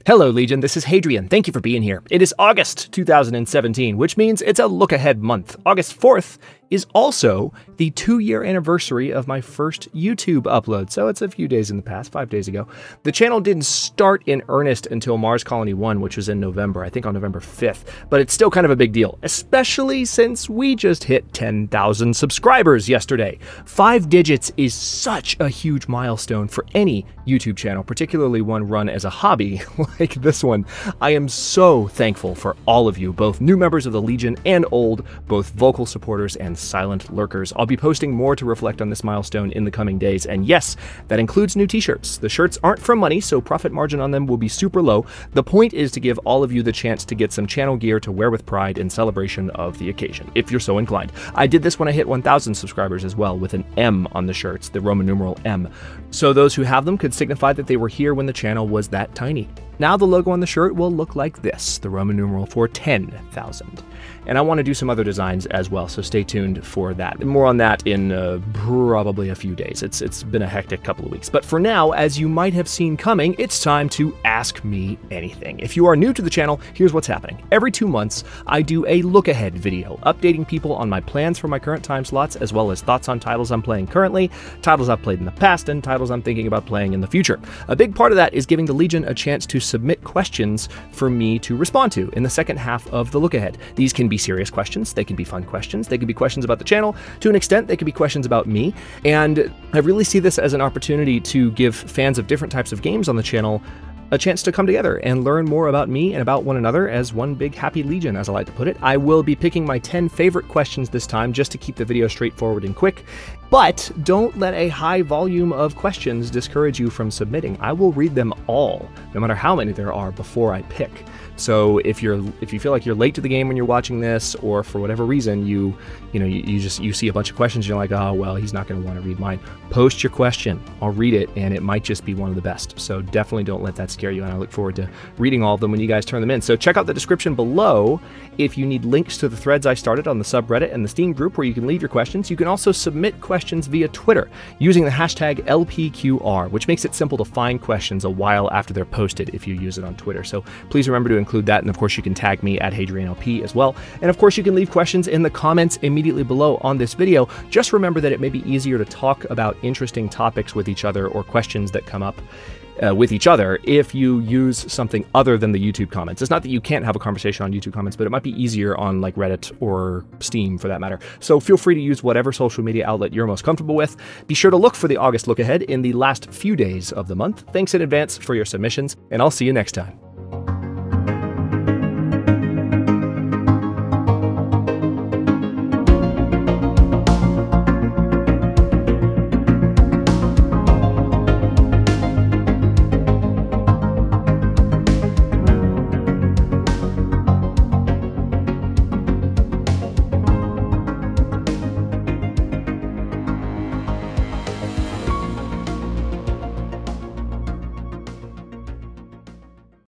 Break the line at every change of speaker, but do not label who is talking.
Hello, Legion. This is Hadrian. Thank you for being here. It is August 2017, which means it's a look-ahead month. August 4th is also the 2-year anniversary of my first YouTube upload, so it's a few days in the past, 5 days ago. The channel didn't start in earnest until Mars Colony 1, which was in November, I think on November 5th, but it's still kind of a big deal, especially since we just hit 10,000 subscribers yesterday. 5 digits is such a huge milestone for any YouTube channel, particularly one run as a hobby like this one. I am so thankful for all of you, both new members of the Legion and old, both vocal supporters and silent lurkers. I'll be posting more to reflect on this milestone in the coming days, and yes, that includes new t-shirts. The shirts aren't for money, so profit margin on them will be super low. The point is to give all of you the chance to get some channel gear to wear with pride in celebration of the occasion, if you're so inclined. I did this when I hit 1,000 subscribers as well, with an M on the shirts, the Roman numeral M. So those who have them could signify that they were here when the channel was that tiny. Now the logo on the shirt will look like this, the Roman numeral for 10,000. And I want to do some other designs as well, so stay tuned for that. More on that in probably a few days. It's been a hectic couple of weeks. But for now, as you might have seen coming, it's time to ask me anything. If you are new to the channel, here's what's happening. Every 2 months, I do a look-ahead video, updating people on my plans for my current time slots, as well as thoughts on titles I'm playing currently, titles I've played in the past, and titles I'm thinking about playing in the future. A big part of that is giving the Legion a chance to submit questions for me to respond to in the second half of the look-ahead. These can be serious questions, they can be fun questions, they can be questions about the channel, to an extent they can be questions about me, and I really see this as an opportunity to give fans of different types of games on the channel a chance to come together and learn more about me and about one another as one big happy Legion, as I like to put it. I will be picking my 10 favorite questions this time just to keep the video straightforward and quick, but don't let a high volume of questions discourage you from submitting. I will read them all, no matter how many there are, before I pick. So if you feel like you're late to the game when you're watching this, or for whatever reason you see a bunch of questions and you're like, oh well, he's not going to want to read mine, post your question. I'll read it, and it might just be one of the best. So definitely don't let that scare you, and I look forward to reading all of them when you guys turn them in. So check out the description below if you need links to the threads I started on the subreddit and the Steam group where you can leave your questions. You can also submit questions via Twitter using the hashtag LPQR, which makes it simple to find questions a while after they're posted if you use it on Twitter. So please remember to include that, and of course you can tag me at HadrianLP as well. And of course you can leave questions in the comments immediately below on this video. Just remember that it may be easier to talk about interesting topics with each other or questions that come up with each other if you use something other than the YouTube comments. It's not that you can't have a conversation on YouTube comments, but it might be easier on like Reddit or Steam for that matter. So feel free to use whatever social media outlet you're most comfortable with. Be sure to look for the August look ahead in the last few days of the month. Thanks in advance for your submissions, and I'll see you next time.